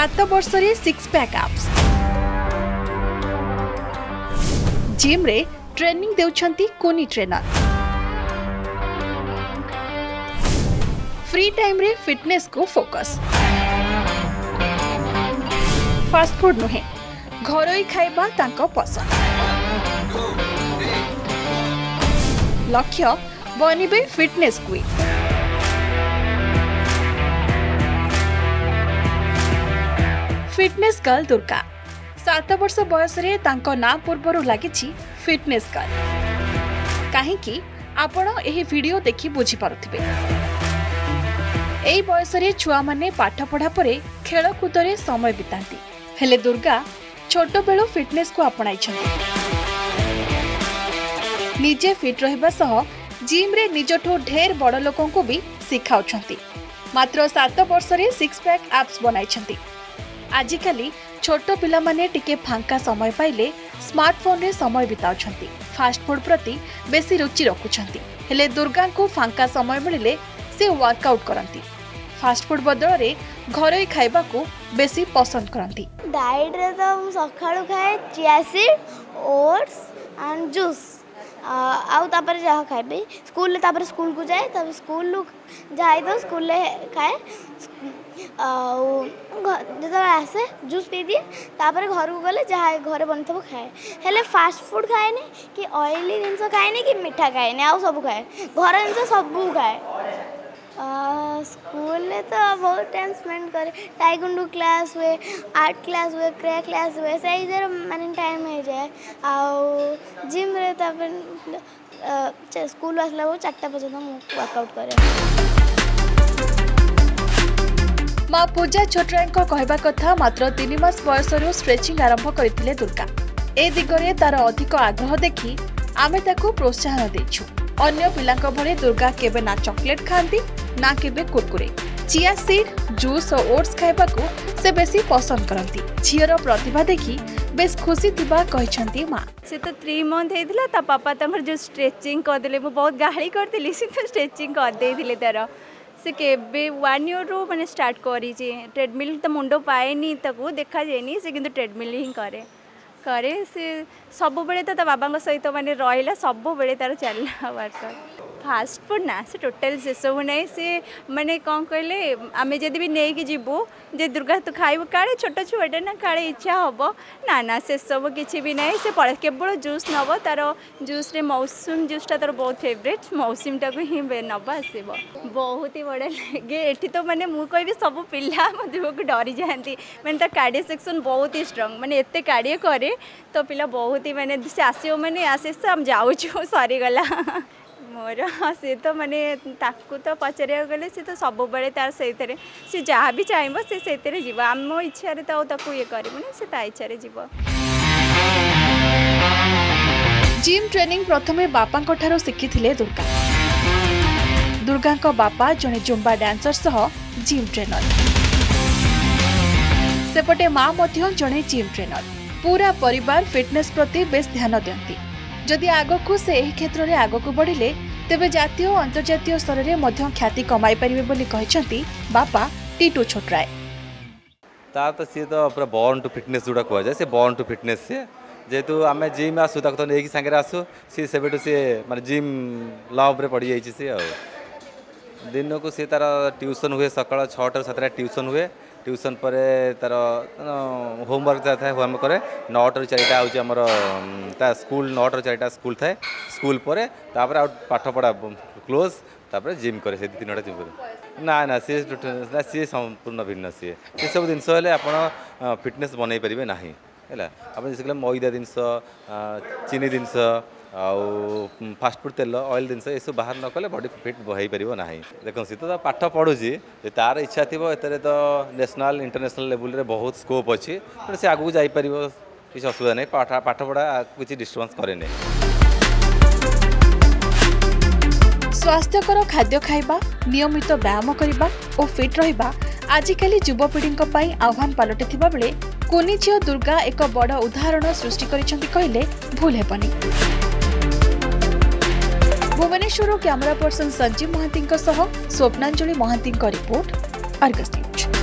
7 वर्ष रे 6 pack abs gym रे ट्रेनिंग देउछंती कोनी ट्रेनर फ्री टाइम रे फिटनेस को फोकस फास्ट फूड नुहे घरोई खाइबा तांको पसंद लक्ष्य बनिबे fitness queen fitness girl Durga 7 वर्ष बयस रे तांको ना पूर्वरु लागिछि फिटनेस गर्ल काहेकि आपण एही वीडियो देखि बुझी पारुथिबे एही बयस रे छुआ माने पाठ पढ़ा परे खेल कूद रे समय बितांती हेले दुर्गा छोट बेलू फिटनेस को अपनाई निजे फिट रहिबा सह जिम रे निजठो ढेर बड़ लोकों को भी सिखाउछंती मात्र 7 वर्ष रे 6 पैक एप्स बनाइछंती आजिकाली छोट पिला माने टिके फांका समय पाइले स्मार्टफोन रे समय बिताउछंती फास्ट फूड प्रति बेसी रुचि रखुछंती हेले दुर्गा को फांका समय मिलिले से वर्कआउट करंती फास्ट फूड बदल रे घरोई खाइबा को बेसी पसंद करंती डाइट रे तो सखाळु खाए chia seed oats and juice आउ तापर जहाँ खाइबे स्कूल तापर स्कूल को जाए तब स्कूल जाए तो स्कूल खाए जो आसे जूस पी दिए तापर घर को गले जहाँ घर बन थो खाए हेले फास्ट फूड खाएनी कि ऑयली जिनस खाएनी कि मीठा खाएनी आउ सब खाए घर जिनस सब खाए स्कूल तो बहुत टाइम स्पेंड करे टाइकुंडू क्लास हुए आर्ट क्लास हुए क्रे क्लास हुए से इधर माने टाइम हो जाए आउ जिम रे तापर स्कूल आसला वो 4टा पर्यंत वर्कआउट करे माँ पूजा छोटराय कहवा कथा मात्र 3 मास बयसरू स्ट्रेचिंग आरंभ करथिले दुर्गा ए दिगरे तार अधिक आग्रह देखि आमे ताको प्रोत्साहन देछु अन्य पिलांक भले दुर्गा केबे ना चॉकलेट खांती ना केबे कुरकुरे चिया सीड जूस और ओट्स खाइबा को से बेसी पसंद करंती झियर प्रतिभा देखि बेस खुशी थिबा कहिसंती मां से तो 3 मंथ हेतिला ता पापा तमर जो स्ट्रेचिंग कर देले मु बहुत गाली करतिली से तो स्ट्रेचिंग कर देथिले तार से केबे 1 ईयर रो माने स्टार्ट करी जे ट्रेडमिल त मुंडो पाएनी तको देखा जेनी से किंतु ट्रेडमिल ही करे से सब बेले तो बाबा सहित माने रहिला सब बेले तार चलला वर्कआउट फास्ट फूड ना से टोटल से सब नहीं से माने कौन कहले आमे जदि भी नहीं कि जीवु जे दुर्गा तो खाइबो काले छोट छुआटा ना काले इच्छा हबो ना से सब किछि भी नहीं से केवल जूस नबो तार जूस रे मौसम जूसटा तार बहुत फेवरेट मौसम टा को ही नबा आसीबो बहुत ही बड़ा लगे एठी तो माने मु कहबी सब पिल्ला मधु को डरी जांती माने तार कार्डियो सेक्शन बहुत ही स्ट्रांग माने एते कार्डियो करे तो पिला बहुत ही माने से आसीओ माने आसे हम जाऊ सरी गला मोर से तो माने ताकू तो पचारे गले से तो सब बेले तार से जहाँ भी चाहब से जीव आम इच्छा तो ताकू ये करबुनी से ता इच्छा जीव जिम ट्रेनिंग प्रथमे बापा ठारो शिखिथिले दुर्गा को बापा जने जुम्बा डांसर सह जिम ट्रेनर सेपटे माँ मध्य जने जिम ट्रेनर पूरा परिवार फिटनेस प्रति बेस ध्यान दियंती जदि आगकू से एही क्षेत्र रे आगकू बढ़िले तेबे जातीय और अंतर्जातीय स्तर रे मध्य ख्याति कमाई परिबे बोली कहिसंती बापा टीटू छोटराय ता तो सी तो पूरा बॉर्न टू फिटनेस जोड़ा कह जाए से बॉर्न टू फिटनेस से जेहेतु आम जिम आसू तो नहीं सांगे आसू सी सेबेटू सी माने जिम लव रे पड़ जाइए सी दिन को सी तार ट्यूशन हुए सकाल 6 टा 7 ट्यूशन हुए ट्यूशन पर तार होमवर्क जाता है होमवर्क करे 9 टा 4टा आमर स्कूल 9 टा 4टा स्कूल थाए स्कूल पर पाठ पढ़ा क्लोज तापर जिम करे से 3टा जिम करे ना सी संपूर्ण भिन्न सी सब जिनस आप फिटनेस बनई पारे ना है आप मैदा जिनस चीनी जिनस आउ फास्ट फूड तेल ऑयल जिनस ये सब बाहर न कले बॉडी फिट हो पार ना देखो सी तो पाठ पढ़ुची तार इच्छा थी एते तो नेशनल इंटरनेशनल लेवल रे बहुत स्कोप अच्छी से आगू जापर किसी असुविधा नहीं पाठ पढ़ा किसी डिस्टर्बांस करे नहीं स्वास्थ्यकर खाद्य खाइबा नियमित व्यायाम करबा और फिट रहिबा आजिकाली युवपीढ़ी आह्वान पलटिथिबा बेले कुनी झियो दुर्गा एक बड़ उदाहरण सृष्टि करिसेंती कहले भूल हेबनी। Bhubaneswar camera person Sanjeev Mohanty Swapnanjali Mohanty report Argus news.